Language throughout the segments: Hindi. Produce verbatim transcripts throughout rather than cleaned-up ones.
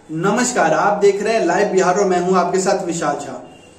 नमस्कार, आप देख रहे हैं लाइव बिहार और मैं हूं आपके साथ विशाल झा।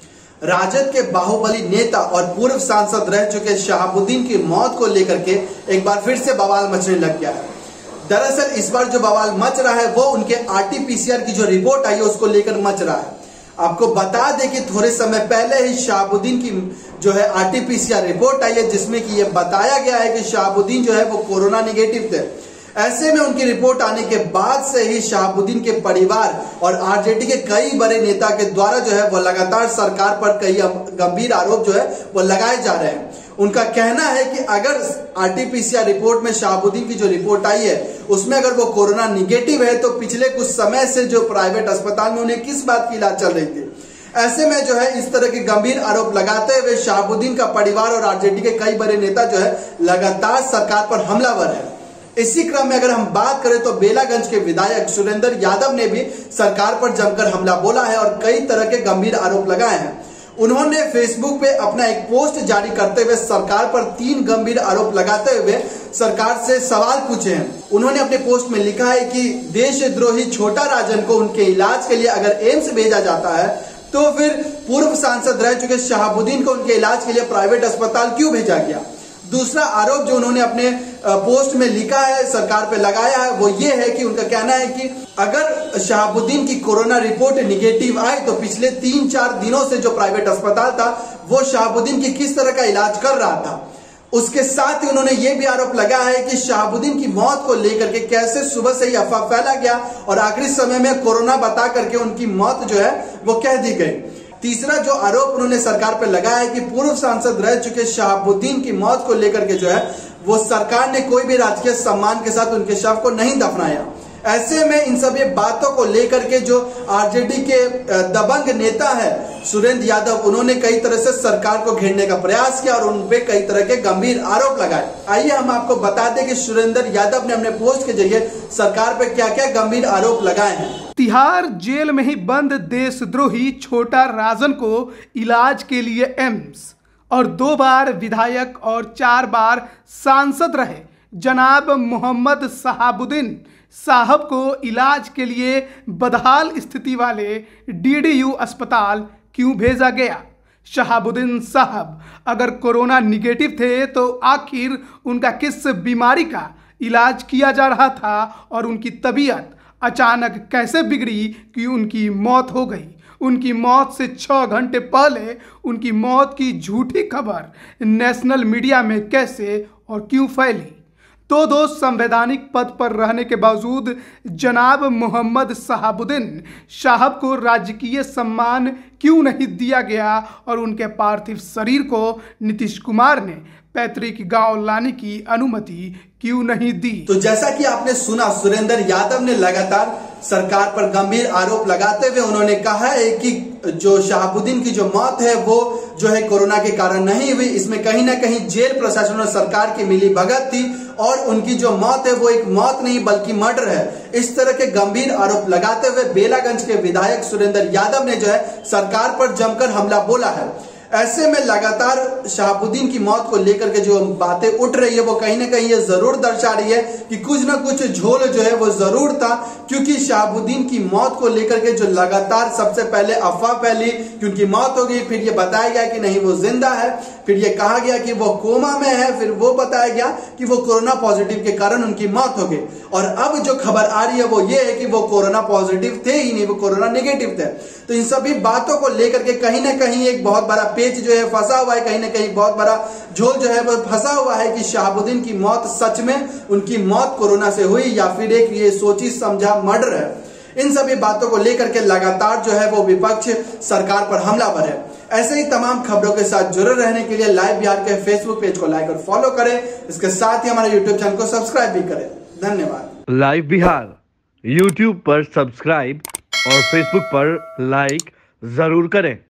राजद के बाहुबली नेता और पूर्व सांसद रह चुके शहाबुद्दीन की मौत को लेकर के एक बार फिर से बवाल मचने लग गया है। दरअसल इस बार जो बवाल मच रहा है वो उनके आरटीपीसीआर की जो रिपोर्ट आई है उसको लेकर मच रहा है। आपको बता दें कि थोड़े समय पहले ही शहाबुद्दीन की जो है आरटीपीसीआर रिपोर्ट आई है, जिसमें कि ये बताया गया है कि शहाबुद्दीन जो है वो कोरोना निगेटिव थे। ऐसे में उनकी रिपोर्ट आने के बाद से ही शहाबुद्दीन के परिवार और आरजेडी के कई बड़े नेता के द्वारा जो है वो लगातार सरकार पर कई गंभीर आरोप जो है वो लगाए जा रहे हैं। उनका कहना है कि अगर आरटीपीसीआर रिपोर्ट में शहाबुद्दीन की जो रिपोर्ट आई है उसमें अगर वो कोरोना निगेटिव है तो पिछले कुछ समय से जो प्राइवेट अस्पताल में उन्हें किस बात की इलाज चल रही थी। ऐसे में जो है इस तरह के गंभीर आरोप लगाते हुए शहाबुद्दीन का परिवार और आरजेडी के कई बड़े नेता जो है लगातार सरकार पर हमलावर है। इसी क्रम में अगर हम बात करें तो बेलागंज के विधायक सुरेंद्र यादव ने भी सरकार पर जमकर हमला बोला है और कई तरह के गंभीर आरोप लगाए हैं। उन्होंने फेसबुक पे अपना एक पोस्ट जारी करते हुए सरकार पर तीन गंभीर आरोप लगाते हुए सरकार से सवाल पूछे हैं। उन्होंने अपने पोस्ट में लिखा है कि देशद्रोही छोटा राजन को उनके इलाज के लिए अगर एम्स भेजा जाता है तो फिर पूर्व सांसद रह चुके शहाबुद्दीन को उनके इलाज के लिए प्राइवेट अस्पताल क्यों भेजा गया। दूसरा आरोप जो उन्होंने अपने पोस्ट में लिखा है, सरकार पे लगाया है, वो ये है कि उनका कहना है कि अगर शहाबुद्दीन की कोरोना रिपोर्ट निगेटिव आई तो पिछले तीन चार दिनों से जो प्राइवेट अस्पताल था वो शहाबुद्दीन की किस तरह का इलाज कर रहा था। उसके साथ ही उन्होंने ये भी आरोप लगाया है कि शहाबुद्दीन की मौत को लेकर के कैसे सुबह से ही अफवाह फैला गया और आखिरी समय में कोरोना बता करके उनकी मौत जो है वो कह दी गई। तीसरा जो आरोप उन्होंने सरकार पर लगाया है कि पूर्व सांसद रह चुके शहाबुद्दीन की मौत को लेकर के जो है वो सरकार ने कोई भी राजकीय सम्मान के साथ उनके शव को नहीं दफनाया। ऐसे में इन सभी बातों को लेकर के जो आरजेडी के दबंग नेता है सुरेंद्र यादव, उन्होंने कई तरह से सरकार को घेरने का प्रयास किया और उन पे कई तरह के गंभीर आरोप लगाए। आइए हम आपको बता दें कि सुरेंद्र यादव ने अपने पोस्ट के जरिए सरकार पे क्या क्या गंभीर आरोप लगाए हैं। तिहाड़ जेल में ही बंद देशद्रोही छोटा राजन को इलाज के लिए एम्स और दो बार विधायक और चार बार सांसद रहे जनाब मोहम्मद शहाबुद्दीन साहब को इलाज के लिए बदहाल स्थिति वाले डीडीयू अस्पताल क्यों भेजा गया। शहाबुद्दीन साहब अगर कोरोना निगेटिव थे तो आखिर उनका किस बीमारी का इलाज किया जा रहा था और उनकी तबीयत अचानक कैसे बिगड़ी कि उनकी मौत हो गई। उनकी मौत से छः घंटे पहले उनकी मौत की झूठी खबर नेशनल मीडिया में कैसे और क्यों फैली। तो दो संवैधानिक पद पर रहने के बावजूद जनाब मोहम्मद शहाबुद्दीन साहब को राजकीय सम्मान क्यों नहीं दिया गया और उनके पार्थिव शरीर को नीतीश कुमार ने पैतृक गांव लाने की अनुमति क्यों नहीं दी। तो जैसा कि आपने सुना, सुरेंद्र यादव ने लगातार सरकार पर गंभीर आरोप लगाते हुए उन्होंने कहा है कि जो शहाबुद्दीन की जो मौत है वो जो है कोरोना के कारण नहीं हुई, इसमें कहीं ना कहीं जेल प्रशासन और सरकार की मिली भगत थी और उनकी जो मौत है वो एक मौत नहीं बल्कि मर्डर है। इस तरह के गंभीर आरोप लगाते हुए बेलागंज के विधायक सुरेंद्र यादव ने जो है सरकार पर जमकर हमला बोला है। ऐसे में लगातार शहाबुद्दीन की मौत को लेकर के जो बातें उठ रही है वो कहीं ना कहीं ये जरूर दर्शा रही है कि कुछ ना कुछ झोल जो है वो जरूर था, क्योंकि शहाबुद्दीन की मौत को लेकर के जो लगातार सबसे पहले अफवाह फैली कि उनकी मौत हो गई, फिर ये बताया गया कि नहीं वो जिंदा है, फिर ये कहा गया कि वो कोमा में है, फिर वो बताया गया कि वो कोरोना पॉजिटिव के कारण उनकी मौत हो गई और अब जो खबर आ रही है वो ये है कि वो कोरोना पॉजिटिव थे ही नहीं, वो कोरोना नेगेटिव थे। तो इन सभी बातों को लेकर के कहीं ना कहीं एक बहुत बड़ा पेच जो है फंसा हुआ है, कहीं ना कहीं बहुत बड़ा झोल जो है वो फंसा हुआ है कि शहाबुद्दीन की मौत सच में उनकी मौत कोरोना से हुई या फिर एक ये सोची समझा मर्डर है। इन सभी बातों को लेकर के लगातार जो है वो विपक्ष सरकार पर हमलावर है। ऐसे ही तमाम खबरों के साथ जुड़े रहने के लिए लाइव बिहार के फेसबुक पेज को लाइक और फॉलो करें। इसके साथ ही हमारे यूट्यूब चैनल को सब्सक्राइब भी करें। धन्यवाद। लाइव बिहार यूट्यूब पर सब्सक्राइब और फेसबुक पर लाइक जरूर करें।